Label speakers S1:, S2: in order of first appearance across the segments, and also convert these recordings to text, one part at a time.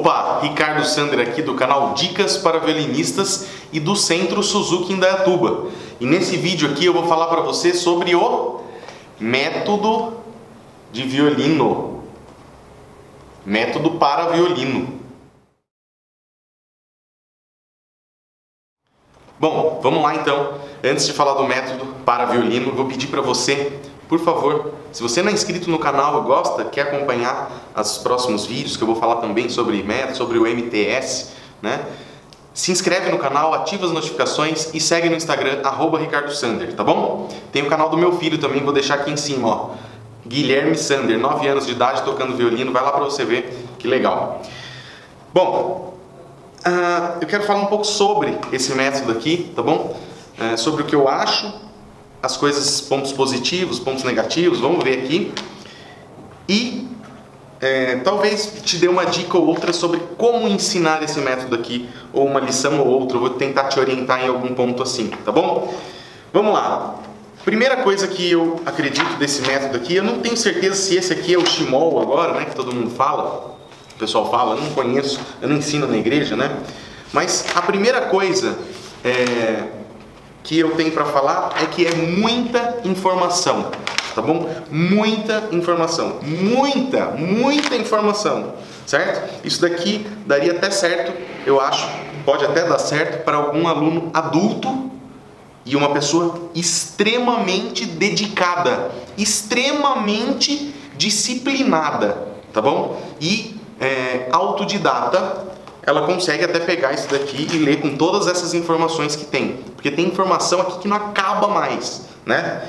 S1: Opa, Ricardo Sander aqui do canal Dicas para Violinistas e do Centro Suzuki Indaiatuba. E nesse vídeo aqui eu vou falar para você sobre o método de violino. Método para violino. Bom, vamos lá então. Antes de falar do método para violino, vou pedir para você, por favor, se você não é inscrito no canal e gosta, quer acompanhar os próximos vídeos que eu vou falar também sobre método, sobre o MTS, né? Se inscreve no canal, ativa as notificações e segue no Instagram, @Ricardo Sander, tá bom? Tem o canal do meu filho também, vou deixar aqui em cima, ó. Guilherme Sander, 9 anos de idade, tocando violino, vai lá para você ver que legal. Bom, eu quero falar um pouco sobre esse método aqui, tá bom? Sobre o que eu acho, as coisas, pontos positivos, pontos negativos, vamos ver aqui. E talvez te dê uma dica ou outra sobre como ensinar esse método aqui, ou uma lição ou outra, eu vou tentar te orientar em algum ponto assim, tá bom? Vamos lá. Primeira coisa que eu acredito desse método aqui, eu não tenho certeza se esse aqui é o Shimol agora, né, que todo mundo fala. O pessoal fala, eu não conheço, eu não ensino na igreja, né? Mas a primeira coisa que eu tenho para falar é que é muita informação, tá bom? Muita informação, muita informação, certo? Isso daqui daria até certo, eu acho, pode até dar certo para algum aluno adulto e uma pessoa extremamente dedicada, extremamente disciplinada, tá bom? E autodidata, ela consegue até pegar isso daqui e ler com todas essas informações que tem, porque tem informação aqui que não acaba mais, né?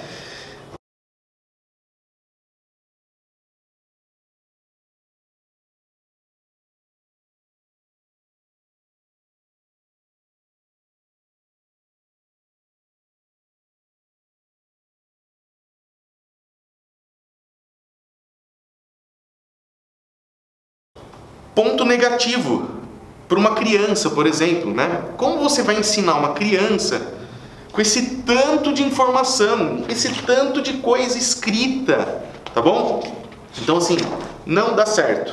S1: Ponto negativo para uma criança, por exemplo, né? Como você vai ensinar uma criança com esse tanto de informação, esse tanto de coisa escrita, tá bom? Então assim, não dá certo.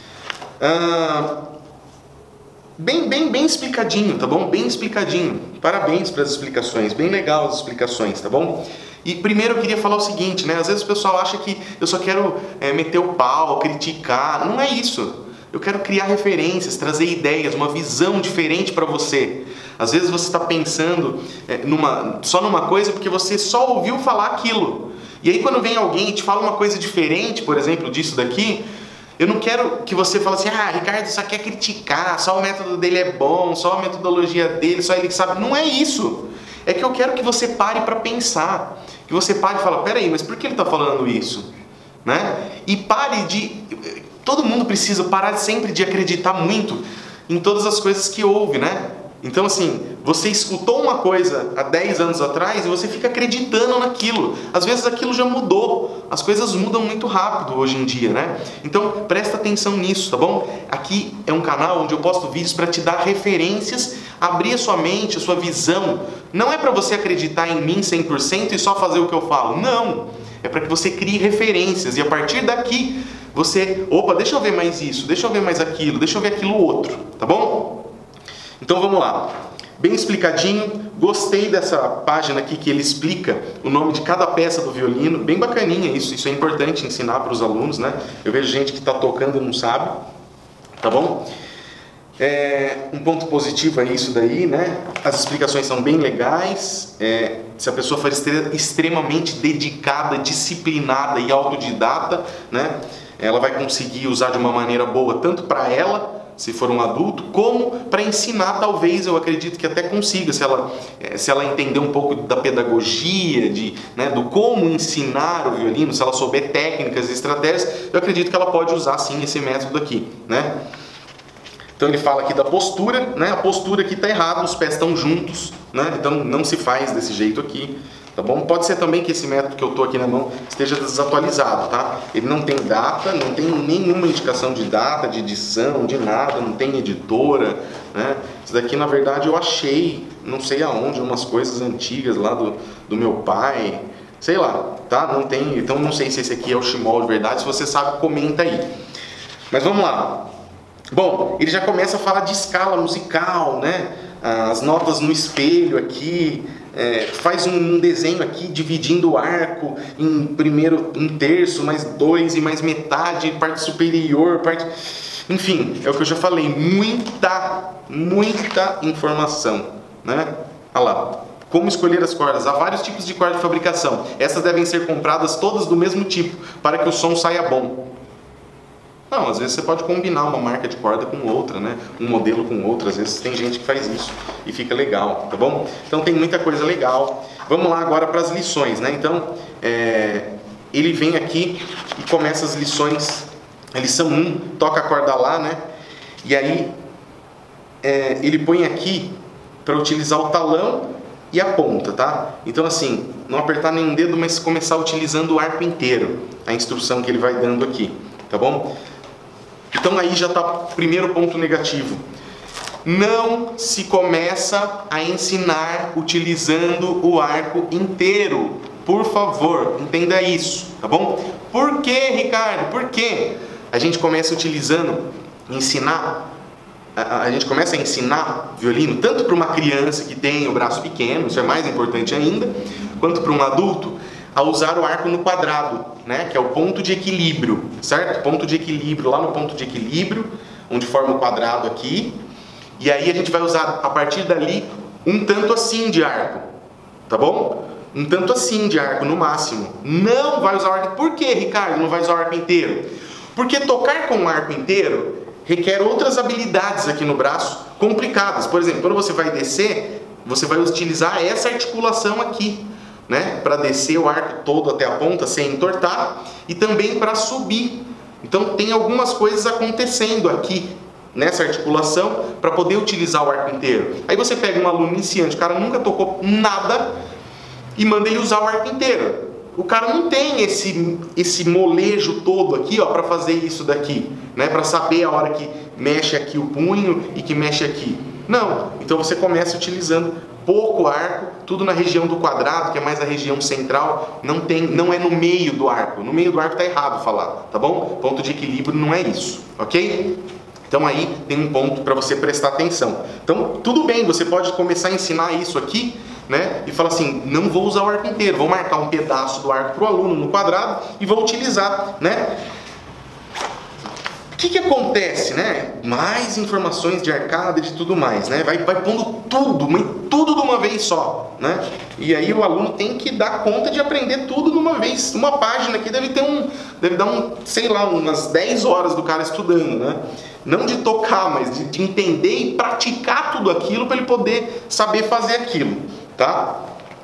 S1: Bem explicadinho, tá bom? Bem explicadinho. Parabéns para as explicações, bem legal as explicações, tá bom? E primeiro eu queria falar o seguinte, né? Às vezes o pessoal acha que eu só quero meter o pau, criticar. Não é isso. Eu quero criar referências, trazer ideias, uma visão diferente para você. Às vezes você está pensando só numa coisa porque você só ouviu falar aquilo. E aí quando vem alguém e te fala uma coisa diferente, por exemplo, disso daqui, eu não quero que você fale assim, Ricardo só quer criticar, só o método dele é bom, só a metodologia dele, só ele que sabe. Não é isso. É que eu quero que você pare para pensar. Que você pare e fale, peraí, mas por que ele está falando isso? Né? E pare de... Todo mundo precisa parar sempre de acreditar muito em todas as coisas que ouve, né? Então assim, você escutou uma coisa há 10 anos atrás e você fica acreditando naquilo. Às vezes aquilo já mudou, as coisas mudam muito rápido hoje em dia, né? Então presta atenção nisso, tá bom? Aqui é um canal onde eu posto vídeos para te dar referências, abrir a sua mente, a sua visão. Não é para você acreditar em mim 100% e só fazer o que eu falo, não! É para que você crie referências e a partir daqui você, opa, deixa eu ver mais isso, deixa eu ver mais aquilo, deixa eu ver aquilo outro, tá bom? Então vamos lá, bem explicadinho, gostei dessa página aqui que ele explica o nome de cada peça do violino, bem bacaninha isso é importante ensinar para os alunos, né? Eu vejo gente que está tocando e não sabe, tá bom? Um ponto positivo é isso daí, né? As explicações são bem legais, se a pessoa for extremamente dedicada, disciplinada e autodidata, né? Ela vai conseguir usar de uma maneira boa tanto para ela, se for um adulto, como para ensinar, talvez, eu acredito que até consiga, se ela entender um pouco da pedagogia, do como ensinar o violino, se ela souber técnicas e estratégias, eu acredito que ela pode usar sim esse método aqui, né? Então ele fala aqui da postura, né? A postura aqui está errada, os pés estão juntos, né? Então não se faz desse jeito aqui, tá bom? Pode ser também que esse método que eu estou aqui na mão esteja desatualizado, tá? Ele não tem data, não tem nenhuma indicação de data, de edição, de nada, não tem editora, né? Isso daqui na verdade eu achei, não sei aonde, umas coisas antigas lá do meu pai, sei lá, tá? Não tem, então não sei se esse aqui é o Shimol de verdade, se você sabe, comenta aí. Mas vamos lá. Bom, ele já começa a falar de escala musical, né? As notas no espelho aqui, faz um desenho aqui dividindo o arco em terço, mais 2 e mais metade, parte superior, parte... Enfim, é o que eu já falei, muita informação, né? Olha lá, como escolher as cordas. Há vários tipos de corda de fabricação. Essas devem ser compradas todas do mesmo tipo, para que o som saia bom. Não, às vezes você pode combinar uma marca de corda com outra, né? Um modelo com outra, às vezes tem gente que faz isso e fica legal, tá bom? Então tem muita coisa legal. Vamos lá agora para as lições, né? Então, ele vem aqui e começa as lições. A lição 1, toca a corda lá, né? E aí, ele põe aqui para utilizar o talão e a ponta, tá? Então assim, não apertar nenhum dedo, mas começar utilizando o arco inteiro. A instrução que ele vai dando aqui, tá bom? Então aí já está o primeiro ponto negativo. Não se começa a ensinar utilizando o arco inteiro. Por favor, entenda isso, tá bom? Por que, Ricardo? Por quê? A gente começa a gente começa a ensinar violino tanto para uma criança que tem o braço pequeno, isso é mais importante ainda, quanto para um adulto, a usar o arco no quadrado, né? Que é o ponto de equilíbrio, certo? Ponto de equilíbrio, lá no ponto de equilíbrio, onde forma o quadrado aqui, e aí a gente vai usar a partir dali um tanto assim de arco, tá bom? Um tanto assim de arco no máximo. Não vai usar o arco. Por que, Ricardo, não vai usar o arco inteiro? Porque tocar com o arco inteiro requer outras habilidades aqui no braço complicadas. Por exemplo, quando você vai descer, você vai utilizar essa articulação aqui, né? Para descer o arco todo até a ponta sem entortar e também para subir. Então tem algumas coisas acontecendo aqui nessa articulação para poder utilizar o arco inteiro. Aí você pega um aluno iniciante, o cara nunca tocou nada e manda ele usar o arco inteiro. O cara não tem esse molejo todo aqui, ó, para fazer isso daqui, né? Para saber a hora que mexe aqui o punho e que mexe aqui. Não. Então você começa utilizando pouco arco, tudo na região do quadrado, que é mais a região central. Não é no meio do arco. No meio do arco tá errado falar, tá bom? Ponto de equilíbrio não é isso, ok? Então aí tem um ponto para você prestar atenção. Então tudo bem, você pode começar a ensinar isso aqui, né? E fala assim, não vou usar o arco inteiro, vou marcar um pedaço do arco para o aluno no quadrado e vou utilizar, né? O que acontece, né? Mais informações de arcada e de tudo mais, né? Vai pondo tudo de uma vez só, né? E aí o aluno tem que dar conta de aprender tudo de uma vez. Uma página aqui deve dar sei lá, umas 10 horas do cara estudando, né? Não de tocar, mas de entender e praticar tudo aquilo para ele poder saber fazer aquilo, tá?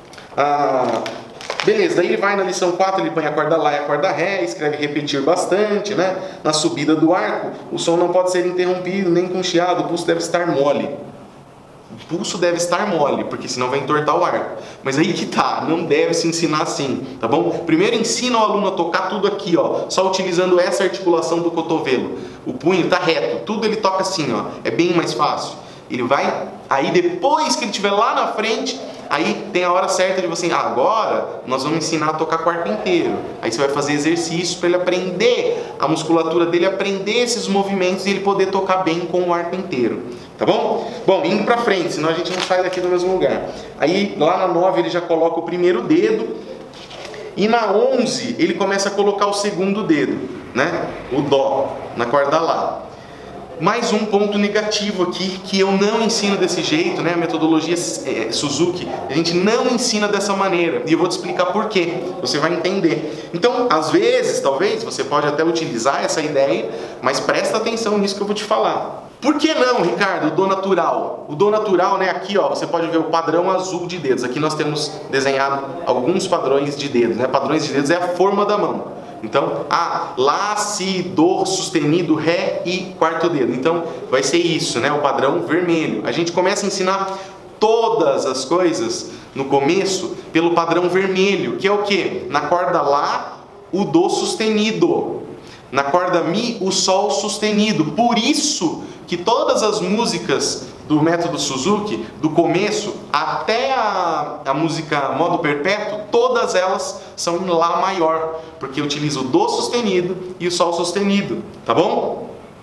S1: Beleza, daí ele vai na lição 4, ele põe a corda Lá e a corda Ré, escreve repetir bastante, né? Na subida do arco, o som não pode ser interrompido, nem com chiado, o pulso deve estar mole. O pulso deve estar mole, porque senão vai entortar o arco. Mas aí que tá, não deve se ensinar assim, tá bom? Primeiro ensina o aluno a tocar tudo aqui, ó, só utilizando essa articulação do cotovelo. O punho tá reto, tudo ele toca assim, ó, é bem mais fácil. Ele vai, aí depois que ele estiver lá na frente, aí tem a hora certa de você, agora nós vamos ensinar a tocar com o arco inteiro. Aí você vai fazer exercício para ele aprender, a musculatura dele aprender esses movimentos e ele poder tocar bem com o arco inteiro. Tá bom? Bom, indo pra frente, senão a gente não sai daqui do mesmo lugar. Aí lá na 9 ele já coloca o primeiro dedo. E na 11 ele começa a colocar o segundo dedo, né? O Dó, na corda Lá. Mais um ponto negativo aqui, que eu não ensino desse jeito, né? A metodologia Suzuki, a gente não ensina dessa maneira. E eu vou te explicar por quê, você vai entender. Então, às vezes, talvez, você pode até utilizar essa ideia, mas presta atenção nisso que eu vou te falar. Por que não, Ricardo, o Dó natural? O Dó natural, né, aqui ó, você pode ver o padrão azul de dedos. Aqui nós temos desenhado alguns padrões de dedos, né? Padrões de dedos é a forma da mão. Então, Lá, Si, Dó, sustenido, Ré e quarto dedo. Então, vai ser isso, né? O padrão vermelho. A gente começa a ensinar todas as coisas no começo pelo padrão vermelho, que é o quê? Na corda Lá, o Dó sustenido. Na corda Mi, o Sol sustenido. Por isso que todas as músicas do método Suzuki, do começo até a música modo perpétuo, todas elas são em Lá maior, porque utiliza o Dó sustenido e o Sol sustenido, tá bom?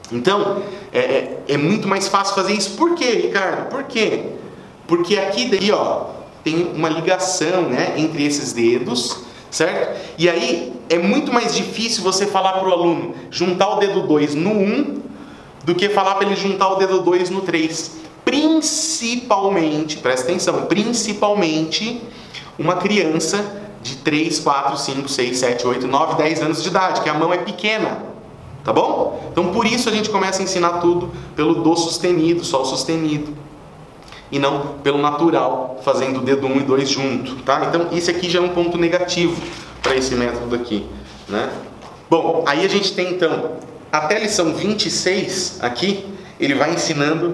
S1: Então, é muito mais fácil fazer isso. Por quê, Ricardo? Por quê? Porque aqui daí, ó, tem uma ligação, né, entre esses dedos, certo? E aí é muito mais difícil você falar para o aluno juntar o dedo 2 no 1 do que falar para ele juntar o dedo 2 no 3. Principalmente, presta atenção, principalmente uma criança de 3, 4, 5, 6, 7, 8, 9, 10 anos de idade, que a mão é pequena, tá bom? Então por isso a gente começa a ensinar tudo pelo do sustenido, sol sustenido, e não pelo natural, fazendo o dedo 1 e 2 junto, tá? Então esse aqui já é um ponto negativo para esse método aqui, né? Bom, aí a gente tem então, até a lição 26 aqui, ele vai ensinando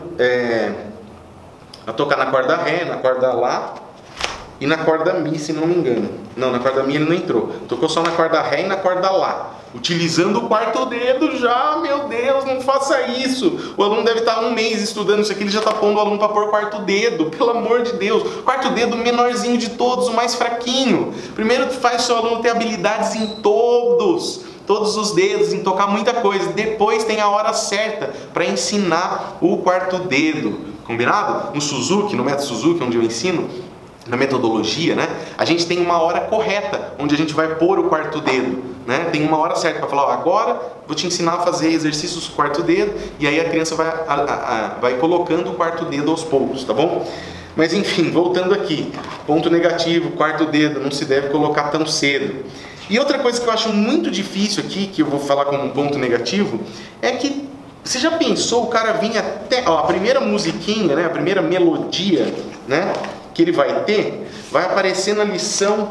S1: a tocar na corda Ré, na corda Lá e na corda Mi, se não me engano. Não, na corda Mi ele não entrou. Tocou só na corda Ré e na corda Lá. Utilizando o quarto dedo já, meu Deus, não faça isso. O aluno deve estar 1 mês estudando isso aqui, ele já está pondo o aluno para pôr quarto dedo, pelo amor de Deus. Quarto dedo menorzinho de todos, o mais fraquinho. Primeiro faz o seu aluno ter habilidades em todos os dedos, em tocar muita coisa. Depois tem a hora certa para ensinar o quarto dedo. Combinado? No Suzuki, no método Suzuki, onde eu ensino, na metodologia, né? A gente tem uma hora correta, onde a gente vai pôr o quarto dedo, né? Tem uma hora certa para falar, ó, agora vou te ensinar a fazer exercícios com o quarto dedo, e aí a criança vai colocando o quarto dedo aos poucos, tá bom? Mas enfim, voltando aqui, ponto negativo, quarto dedo, não se deve colocar tão cedo. E outra coisa que eu acho muito difícil aqui, que eu vou falar como um ponto negativo, é que você já pensou, o cara vinha até, ó, a primeira musiquinha, né, a primeira melodia, né, que ele vai ter, vai aparecer na lição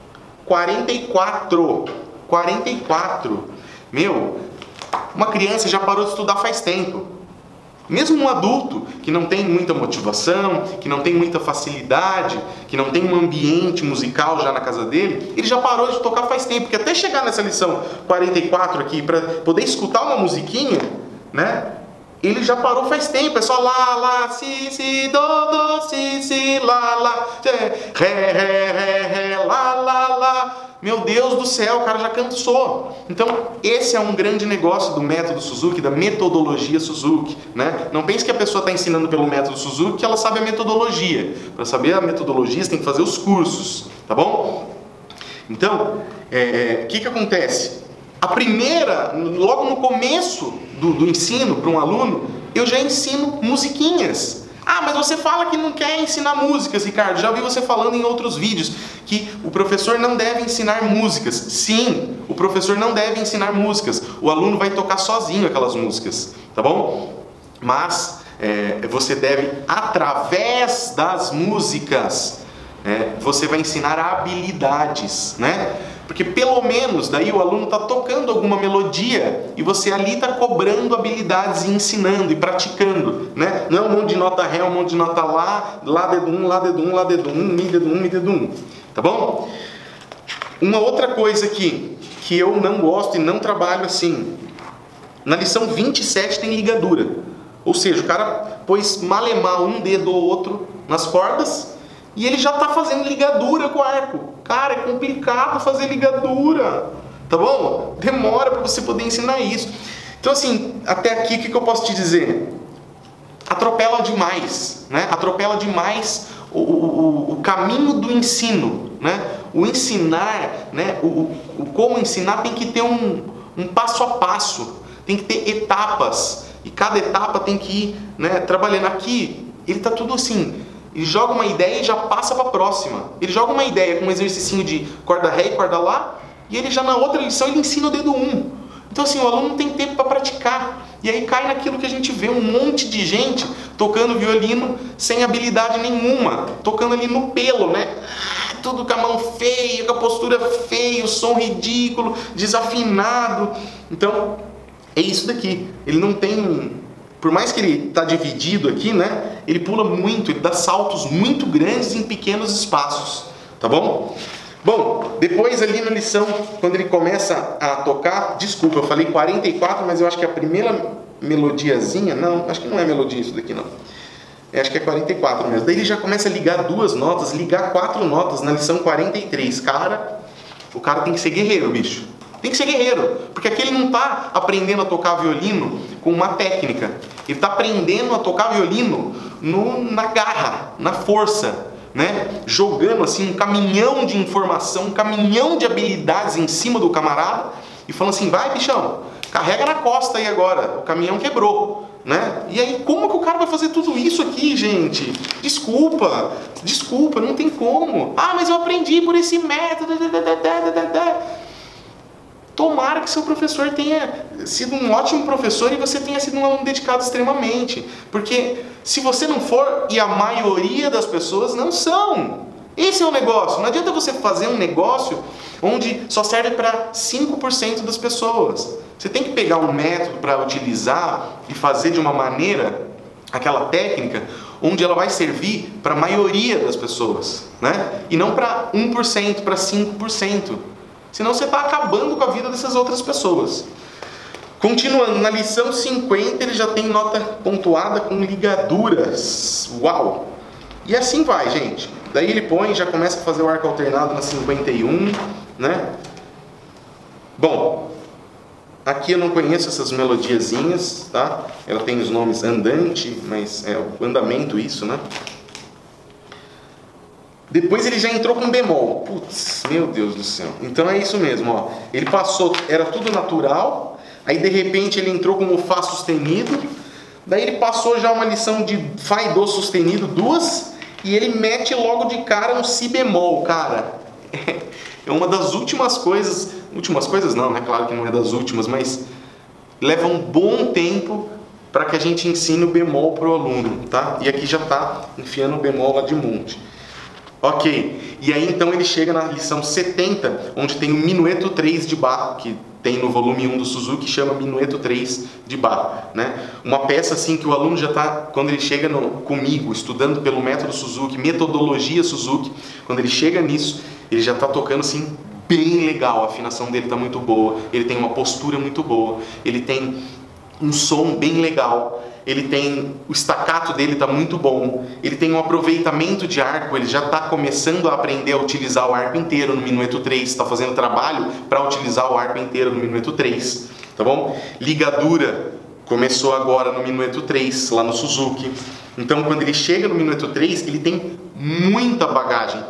S1: 44. 44. Meu, uma criança já parou de estudar faz tempo. Mesmo um adulto que não tem muita motivação, que não tem muita facilidade, que não tem um ambiente musical já na casa dele, ele já parou de tocar faz tempo. Porque até chegar nessa lição 44 aqui, para poder escutar uma musiquinha, né? Ele já parou faz tempo, é só lá, lá, si, do, si, lá, ré, lá. Meu Deus do céu, o cara já cansou. Então, esse é um grande negócio do método Suzuki, da metodologia Suzuki, né? Não pense que a pessoa está ensinando pelo método Suzuki que ela sabe a metodologia. Para saber a metodologia, você tem que fazer os cursos, tá bom? Então, o que acontece? A primeira, logo no começo do ensino para um aluno, eu já ensino musiquinhas. Ah, mas você fala que não quer ensinar músicas, Ricardo. Já ouvi você falando em outros vídeos que o professor não deve ensinar músicas. Sim, o professor não deve ensinar músicas. O aluno vai tocar sozinho aquelas músicas, tá bom? Mas você deve, através das músicas, você vai ensinar habilidades, né? Porque pelo menos daí o aluno está tocando alguma melodia e você ali está cobrando habilidades e ensinando e praticando, né? Não é um monte de nota Ré, um monte de nota Lá dedo 1, Lá dedo 1, Lá dedo 1, Mi dedo 1, Mi dedo 1, tá bom? Uma outra coisa aqui que eu não gosto e não trabalho assim, na lição 27 tem ligadura, ou seja, o cara pôs malemar um dedo ou outro nas cordas e ele já está fazendo ligadura com o arco. Cara, é complicado fazer ligadura, tá bom? Demora para você poder ensinar isso. Então assim, até aqui o que eu posso te dizer? Atropela demais, né? Atropela demais o caminho do ensino, né? O ensinar, né? O como ensinar tem que ter um passo a passo, tem que ter etapas, e cada etapa tem que ir, né, trabalhando. Aqui, ele está tudo assim. Ele joga uma ideia e já passa para a próxima. Ele joga uma ideia com um exercício de corda Ré e corda Lá, e ele já na outra lição ele ensina o dedo 1. Então assim, o aluno não tem tempo para praticar. E aí cai naquilo que a gente vê, um monte de gente tocando violino sem habilidade nenhuma, tocando ali no pelo, né? Tudo com a mão feia, com a postura feia, o som ridículo, desafinado. Então, é isso daqui. Ele não tem... Por mais que ele está dividido aqui, né? Ele pula muito, ele dá saltos muito grandes em pequenos espaços, tá bom? Bom, depois ali na lição, quando ele começa a tocar, desculpa, eu falei 44, mas eu acho que a primeira melodiazinha, não, acho que não é melodia isso daqui não. Acho que é 44 mesmo. Daí ele já começa a ligar 2 notas, ligar 4 notas na lição 43. Cara, o cara tem que ser guerreiro, bicho. Tem que ser guerreiro, porque aqui ele não está aprendendo a tocar violino com uma técnica. Ele está aprendendo a tocar violino na garra, na força, né? Jogando assim um caminhão de informação, um caminhão de habilidades em cima do camarada e falando assim, vai bichão, carrega na costa aí agora, o caminhão quebrou. Né? E aí, como que o cara vai fazer tudo isso aqui, gente? Desculpa, não tem como. Ah, mas eu aprendi por esse método. Tomara que seu professor tenha sido um ótimo professor e você tenha sido um aluno dedicado extremamente. Porque se você não for, e a maioria das pessoas não são. Esse é o negócio. Não adianta você fazer um negócio onde só serve para 5% das pessoas. Você tem que pegar um método para utilizar e fazer de uma maneira, aquela técnica, onde ela vai servir para a maioria das pessoas, né? E não para 1%, para 5%. Senão você está acabando com a vida dessas outras pessoas. Continuando, na lição 50 ele já tem nota pontuada com ligaduras. Uau! E assim vai, gente. Daí ele põe, já começa a fazer o arco alternado na 51, né? Bom, aqui eu não conheço essas melodiazinhas, tá? Ela tem os nomes andante, mas é o andamento isso, né? Depois ele já entrou com bemol. Putz, meu Deus do céu. Então é isso mesmo, ó. Ele passou, era tudo natural, aí de repente ele entrou com o Fá sustenido, daí ele passou já uma lição de Fá e Dó sustenido, duas, e ele mete logo de cara um Si bemol, cara. É uma das últimas coisas não, né? Claro que não é das últimas, mas leva um bom tempo para que a gente ensine o bemol para o aluno, tá? E aqui já está enfiando o bemol lá de monte. Ok, e aí então ele chega na lição 70, onde tem o Minueto 3 de Bach, que tem no volume 1 do Suzuki, que chama Minueto 3 de Bach, né? Uma peça assim que o aluno já está, quando ele chega comigo, estudando pelo método Suzuki, metodologia Suzuki, quando ele chega nisso, ele já está tocando assim bem legal, a afinação dele está muito boa, ele tem uma postura muito boa, ele tem um som bem legal, ele tem, o staccato dele está muito bom, ele tem um aproveitamento de arco, ele já está começando a aprender a utilizar o arco inteiro no Minueto 3, está fazendo trabalho para utilizar o arco inteiro no Minueto 3, tá bom? Ligadura começou agora no Minueto 3, lá no Suzuki. Então quando ele chega no Minueto 3, ele tem muita bagagem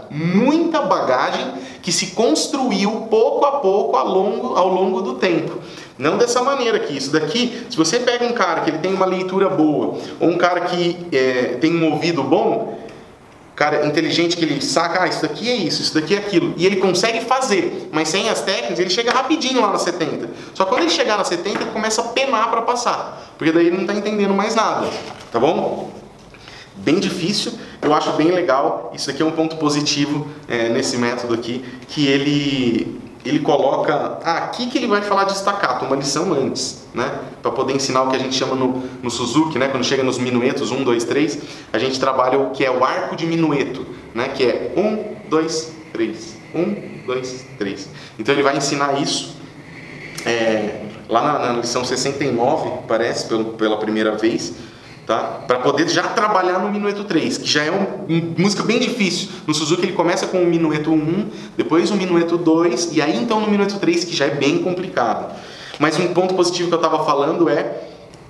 S1: que se construiu pouco a pouco ao longo do tempo. Não dessa maneira aqui. Isso daqui, se você pega um cara que ele tem uma leitura boa, ou um cara que tem um ouvido bom, cara inteligente que ele saca, isso daqui é isso daqui é aquilo, e ele consegue fazer, mas sem as técnicas, ele chega rapidinho lá na 70. Só que quando ele chegar na 70, ele começa a penar para passar, porque daí ele não está entendendo mais nada, tá bom? Bem difícil, eu acho bem legal. Isso aqui é um ponto positivo nesse método aqui, que ele coloca aqui que ele vai falar de staccato, uma lição antes, né? Para poder ensinar o que a gente chama no Suzuki, né? Quando chega nos minuetos 1, 2, 3, a gente trabalha o que é o arco de minueto, né? Que é 1, 2, 3, 1, 2, 3. Então ele vai ensinar isso lá na lição 69, parece, pela primeira vez, tá? Para poder já trabalhar no Minueto 3, que já é uma música bem difícil. No Suzuki ele começa com o Minueto 1, depois o Minueto 2, e aí então no Minueto 3, que já é bem complicado. Mas um ponto positivo que eu estava falando é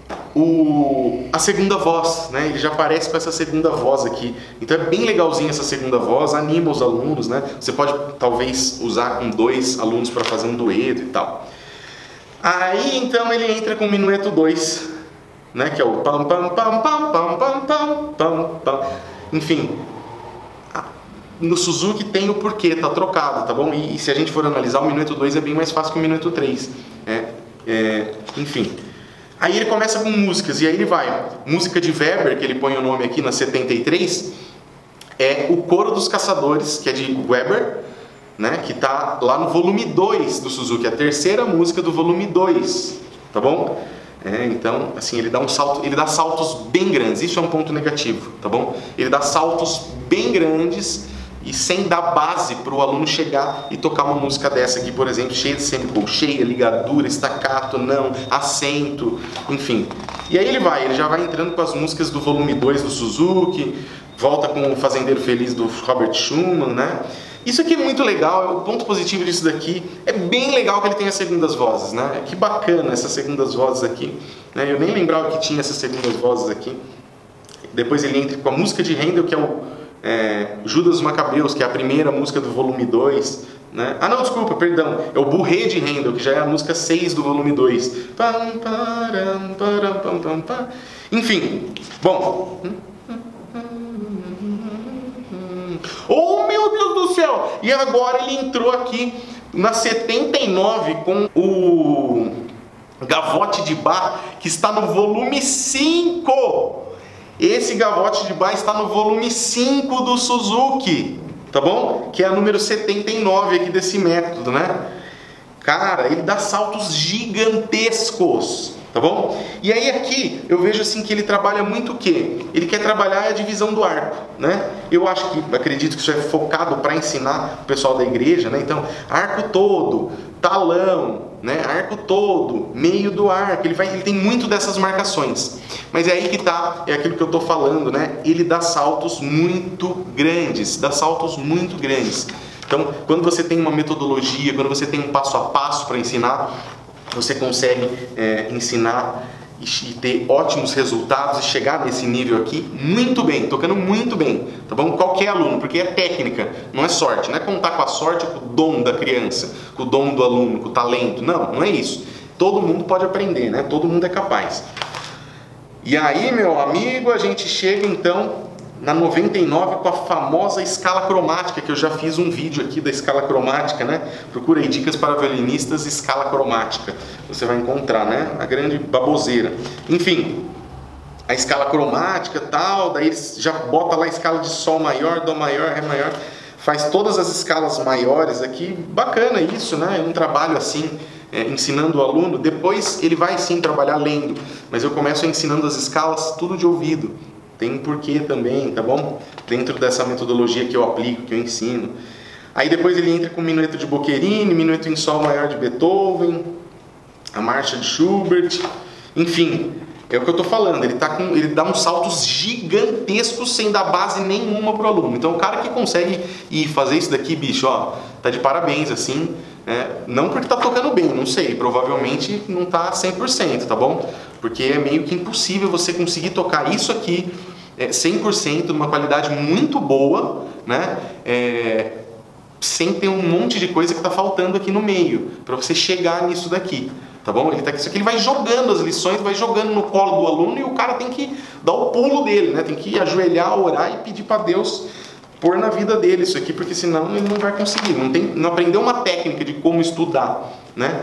S1: a segunda voz, né? Ele já aparece com essa segunda voz aqui. Então é bem legalzinho essa segunda voz, anima os alunos, né? Você pode talvez usar com 2 alunos para fazer um dueto e tal. Aí então ele entra com o Minueto 2, né, que é o pam pam pam pam pam pam pam pam pam. Enfim, no Suzuki tem o porquê, tá trocado, tá bom? E se a gente for analisar, o Minueto 2 é bem mais fácil que o Minueto 3. Enfim. Aí ele começa com músicas, e aí ele vai. Música de Weber, que ele põe o nome aqui na 73, é o Coro dos Caçadores, que é de Weber, né, que tá lá no volume 2 do Suzuki, a terceira música do volume 2, tá bom? Então, assim, ele dá saltos bem grandes, isso é um ponto negativo, tá bom? Ele dá saltos bem grandes e sem dar base para o aluno chegar e tocar uma música dessa aqui, por exemplo, cheia de semicolcheia, ligadura, staccato, não, acento, enfim. E aí ele já vai entrando com as músicas do volume 2 do Suzuki, volta com o Fazendeiro Feliz do Robert Schumann, né? Isso aqui é muito legal, o ponto positivo disso daqui é bem legal que ele tem as segundas vozes, né? Que bacana essas segundas vozes aqui, né? Eu nem lembrava que tinha essas segundas vozes aqui. Depois ele entra com a música de Handel, que é o Judas dos Macabeus, que é a primeira música do volume 2, né? Ah não, desculpa, perdão, é o Bourrée de Handel, que já é a música 6 do volume 2. Enfim, bom. Oh meu Deus do céu! E agora ele entrou aqui na 79 com o Gavotte de Bach, que está no volume 5. Esse Gavotte de Bach está no volume 5 do Suzuki, tá bom? Que é a número 79 aqui desse método, né? Cara, ele dá saltos gigantescos, tá bom? E aí aqui eu vejo assim que ele trabalha muito o quê? Ele quer trabalhar a divisão do arco, né? Eu acredito que isso é focado para ensinar o pessoal da igreja, né? Então, arco todo, talão, né? Arco todo, meio do arco, ele tem muito dessas marcações. Mas é aí que tá, é aquilo que eu tô falando, né? Ele dá saltos muito grandes, Então, quando você tem uma metodologia, quando você tem um passo a passo para ensinar, você consegue ensinar e ter ótimos resultados e chegar nesse nível aqui muito bem, tocando muito bem, tá bom? Qualquer aluno, porque é técnica, não é sorte, não é contar com a sorte, com o dom da criança, com o dom do aluno, com o talento, não é isso. Todo mundo pode aprender, né? Todo mundo é capaz. E aí, meu amigo, a gente chega então na 99 com a famosa escala cromática, que eu já fiz um vídeo aqui da escala cromática, né? Procura aí dicas para violinistas, escala cromática. Você vai encontrar, né? A grande baboseira. Enfim, a escala cromática tal, daí eles já bota lá a escala de Sol maior, Dó maior, Ré maior, faz todas as escalas maiores aqui. Bacana isso, né? Um trabalho assim, ensinando o aluno. Depois ele vai sim trabalhar lendo, mas eu começo ensinando as escalas tudo de ouvido. Tem um porquê também, tá bom? Dentro dessa metodologia que eu aplico, que eu ensino. Aí depois ele entra com o minueto de Boccherini, minueto em Sol maior de Beethoven, a marcha de Schubert, enfim, é o que eu tô falando. Ele dá uns saltos gigantescos sem dar base nenhuma pro aluno. Então o cara que consegue ir fazer isso daqui, bicho, ó, tá de parabéns, assim. Não porque tá tocando bem, não sei, provavelmente não tá 100%, tá bom? Porque é meio que impossível você conseguir tocar isso aqui 100%, numa qualidade muito boa, né? Sem ter um monte de coisa que tá faltando aqui no meio, para você chegar nisso daqui, tá bom? Isso aqui ele vai jogando as lições, vai jogando no colo do aluno e o cara tem que dar o pulo dele, né? Tem que ajoelhar, orar e pedir para Deus pôr na vida dele isso aqui, porque senão ele não vai conseguir, não aprendeu uma técnica de como estudar, né?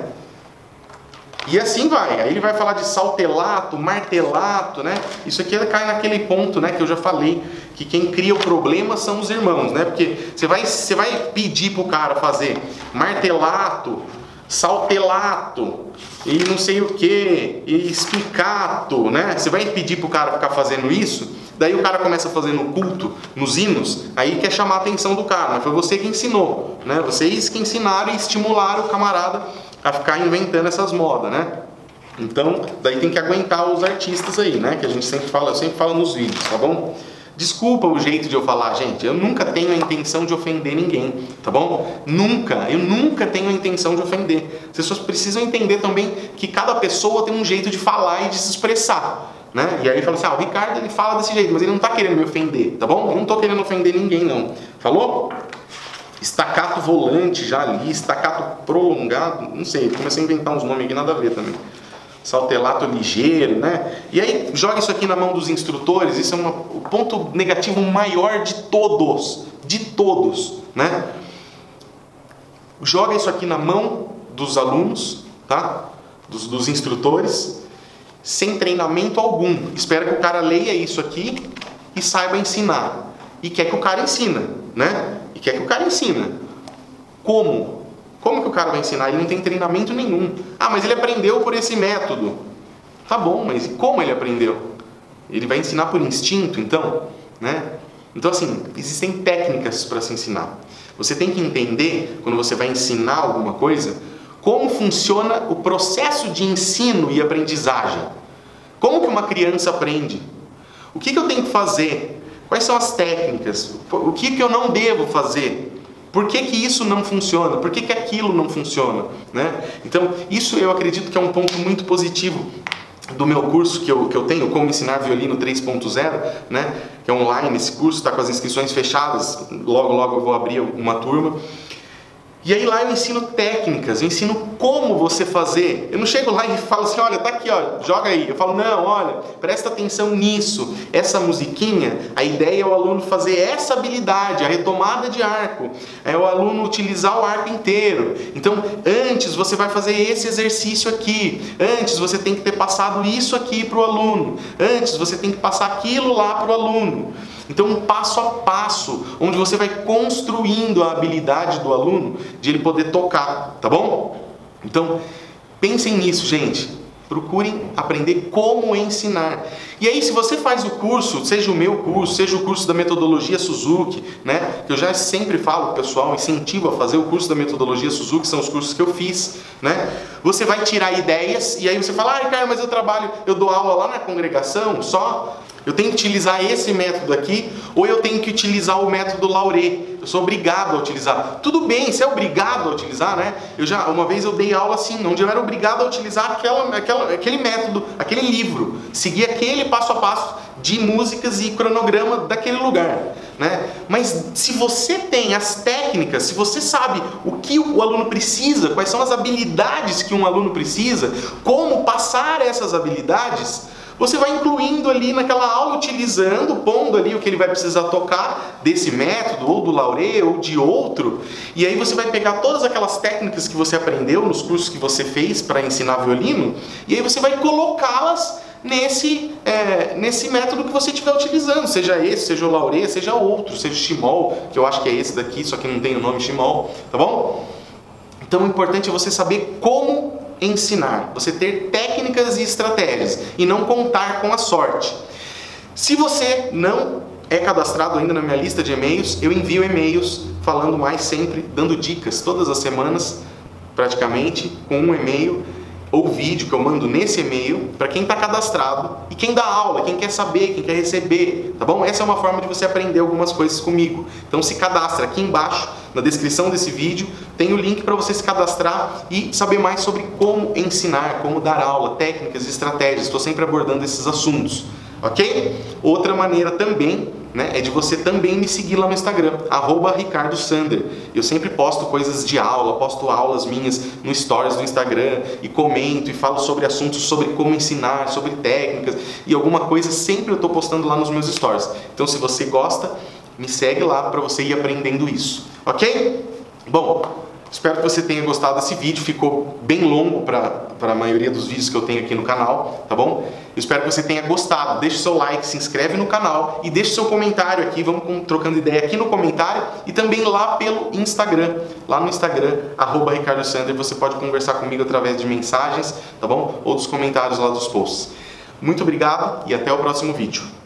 S1: E assim vai, aí ele vai falar de saltelato, martelato, né? Isso aqui cai naquele ponto, né, que eu já falei, que quem cria o problema são os irmãos, né? Porque você vai pedir pro cara fazer martelato, saltelato, e não sei o que, e spiccato, né? Você vai pedir pro cara ficar fazendo isso, daí o cara começa a fazer no culto, nos hinos, aí quer chamar a atenção do cara, mas foi você que ensinou, né? Vocês que ensinaram e estimularam o camarada a ficar inventando essas modas, né? Então, daí tem que aguentar os artistas aí, né? Que a gente sempre fala, eu sempre falo nos vídeos, tá bom? Desculpa o jeito de eu falar, gente. Eu nunca tenho a intenção de ofender ninguém, tá bom? Eu nunca tenho a intenção de ofender. As pessoas precisam entender também que cada pessoa tem um jeito de falar e de se expressar, né? E aí fala assim, o Ricardo ele fala desse jeito, mas ele não tá querendo me ofender, tá bom? Eu não tô querendo ofender ninguém, não. Falou? Estacato volante já ali, estacato prolongado, não sei, comecei a inventar uns nomes aqui, nada a ver também. Saltelato ligeiro, né? E aí joga isso aqui na mão dos instrutores, isso é o ponto negativo maior de todos, né? Joga isso aqui na mão dos alunos, tá? Dos instrutores, sem treinamento algum. Espera que o cara leia isso aqui e saiba ensinar. E quer que o cara ensina, né? E quer que o cara ensina. Como? Como que o cara vai ensinar? Ele não tem treinamento nenhum. Ah, mas ele aprendeu por esse método. Tá bom, mas e como ele aprendeu? Ele vai ensinar por instinto, então? Né? Então, assim, existem técnicas para se ensinar. Você tem que entender, quando você vai ensinar alguma coisa, como funciona o processo de ensino e aprendizagem. Como que uma criança aprende? O que eu tenho que fazer? Quais são as técnicas? O que eu não devo fazer? Por que que isso não funciona? Por que que aquilo não funciona? Né? Então, isso eu acredito que é um ponto muito positivo do meu curso que eu tenho, Como Ensinar Violino 3.0, né? Que é online, esse curso está com as inscrições fechadas, logo logo eu vou abrir uma turma. E aí lá eu ensino técnicas, eu ensino como você fazer. Eu não chego lá e falo assim, olha, tá aqui, ó, joga aí. Eu falo, não, olha, presta atenção nisso. Essa musiquinha, a ideia é o aluno fazer essa habilidade, a retomada de arco. É o aluno utilizar o arco inteiro. Então, antes você vai fazer esse exercício aqui. Antes você tem que ter passado isso aqui para o aluno. Antes você tem que passar aquilo lá para o aluno. Então, um passo a passo, onde você vai construindo a habilidade do aluno de ele poder tocar, tá bom? Então, pensem nisso, gente. Procurem aprender como ensinar. E aí, se você faz o curso, seja o meu curso, seja o curso da metodologia Suzuki, né? Que eu já sempre falo, pessoal, incentivo a fazer o curso da metodologia Suzuki, são os cursos que eu fiz, né? Você vai tirar ideias e aí você fala, Ricardo, mas eu dou aula lá na congregação só. Eu tenho que utilizar esse método aqui, ou eu tenho que utilizar o método Lauré. Eu sou obrigado a utilizar. Tudo bem, você é obrigado a utilizar, né? Uma vez eu dei aula assim, onde eu era obrigado a utilizar aquele método, aquele livro. Seguir aquele passo a passo de músicas e cronograma daquele lugar, né? Mas se você tem as técnicas, se você sabe o que o aluno precisa, quais são as habilidades que um aluno precisa, como passar essas habilidades, você vai incluindo ali naquela aula, utilizando, pondo ali o que ele vai precisar tocar desse método, ou do Lauré, ou de outro. E aí você vai pegar todas aquelas técnicas que você aprendeu nos cursos que você fez para ensinar violino, e aí você vai colocá-las nesse método que você estiver utilizando. Seja esse, seja o Lauré, seja outro, seja o Chimol, que eu acho que é esse daqui, só que não tem o nome Chimol, tá bom? Então o importante é você saber como ensinar, você ter técnicas e estratégias e não contar com a sorte. Se você não é cadastrado ainda na minha lista de e-mails, eu envio e-mails falando mais sempre, dando dicas todas as semanas, praticamente, com um e-mail ou vídeo que eu mando nesse e-mail para quem está cadastrado e quem dá aula, quem quer saber, quem quer receber, tá bom? Essa é uma forma de você aprender algumas coisas comigo. Então se cadastra aqui embaixo, na descrição desse vídeo, tem o link para você se cadastrar e saber mais sobre como ensinar, como dar aula, técnicas e estratégias. Estou sempre abordando esses assuntos, ok? Outra maneira também, né, é de você também me seguir lá no Instagram, @RicardoSander. Eu sempre posto coisas de aula, posto aulas minhas no Stories do Instagram e comento e falo sobre assuntos, sobre como ensinar, sobre técnicas e alguma coisa sempre eu estou postando lá nos meus Stories. Então se você gosta, me segue lá para você ir aprendendo isso, ok? Bom, espero que você tenha gostado desse vídeo, ficou bem longo para a maioria dos vídeos que eu tenho aqui no canal, tá bom? Eu espero que você tenha gostado, deixe seu like, se inscreve no canal e deixe seu comentário aqui, vamos trocando ideia aqui no comentário e também lá pelo Instagram, lá no Instagram, @RicardoSander, você pode conversar comigo através de mensagens, tá bom? Ou dos comentários lá dos posts. Muito obrigado e até o próximo vídeo.